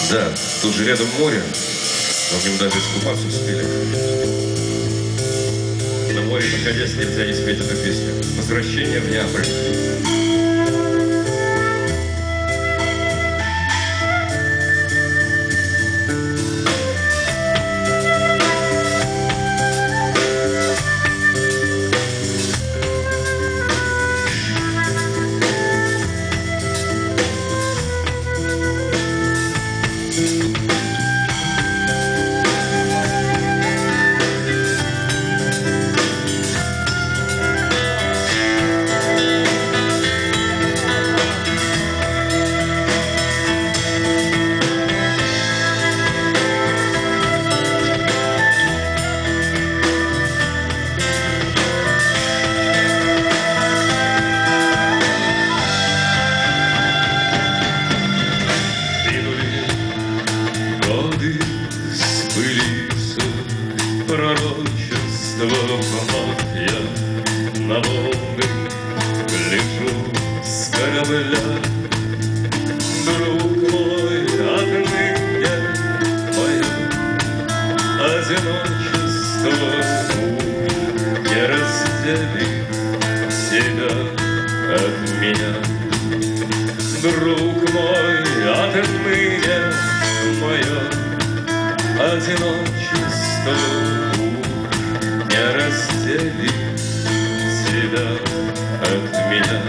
Да, тут же рядом море, но в нем даже искупаться успели. На море, находясь, нельзя не спеть эту песню. Возвращение в Неаполь. Пророчество вновь я на волны гляжу с корабля. Друг мой, отныне мое одиночество не раздели себя от меня. Друг мой, отныне мое одиночество не раздели себя от меня.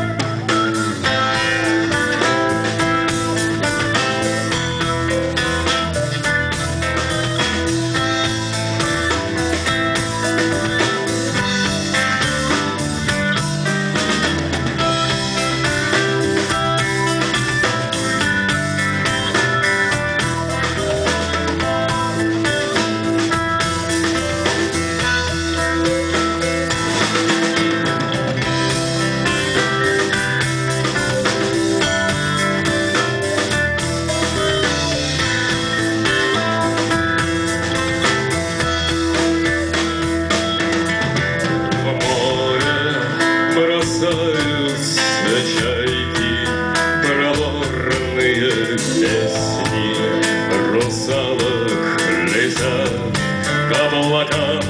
Бросаются чайки, проворные песни русалок летят к облакам.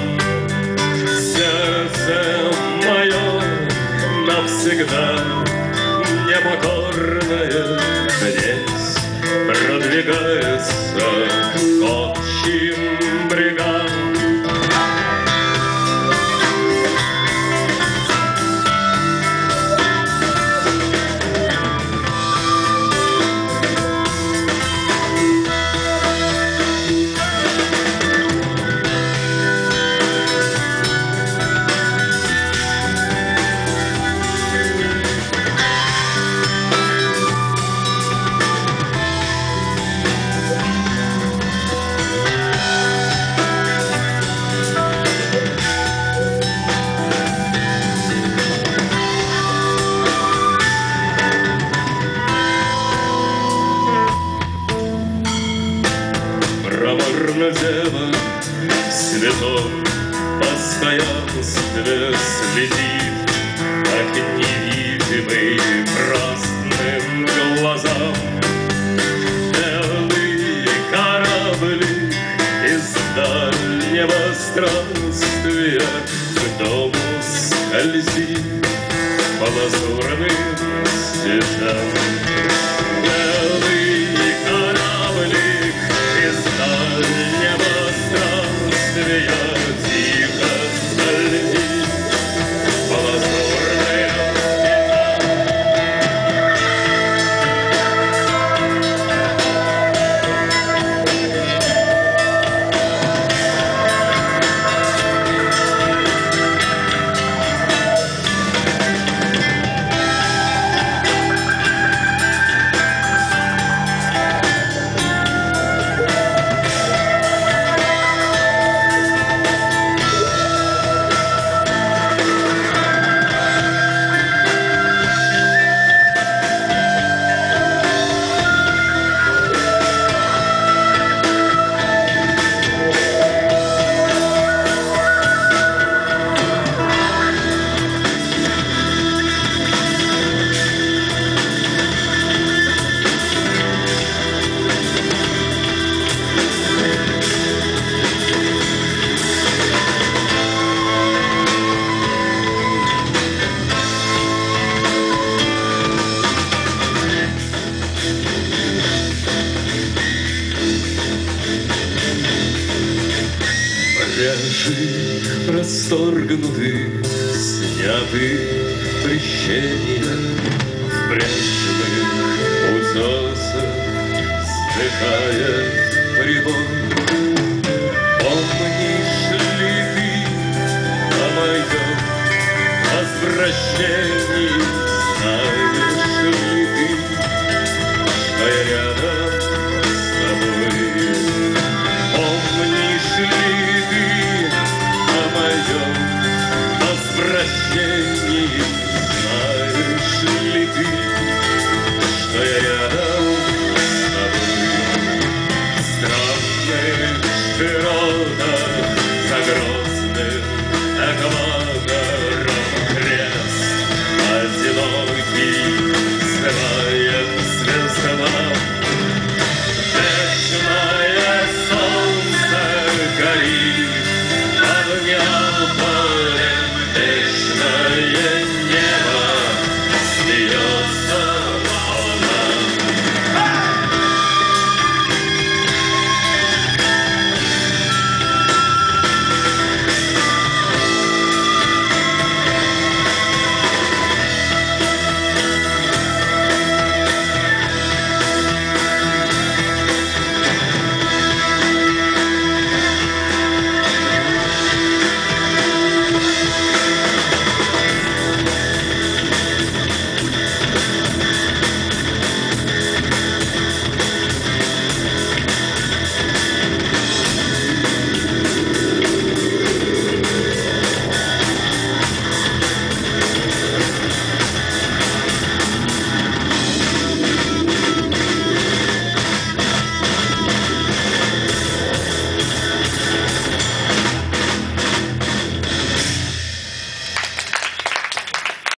Сердце мое навсегда непокорное здесь продвигается к отчим брегам. Проворно дева в святом постоянстве следит, как невидимый красным глазам. Белые корабли из дальнего странствия к дому скользит по лазурным степям. Белые корабли из дальнего странствия тихо скользит по лазурным степям. течения в брячных утесах, вздыхая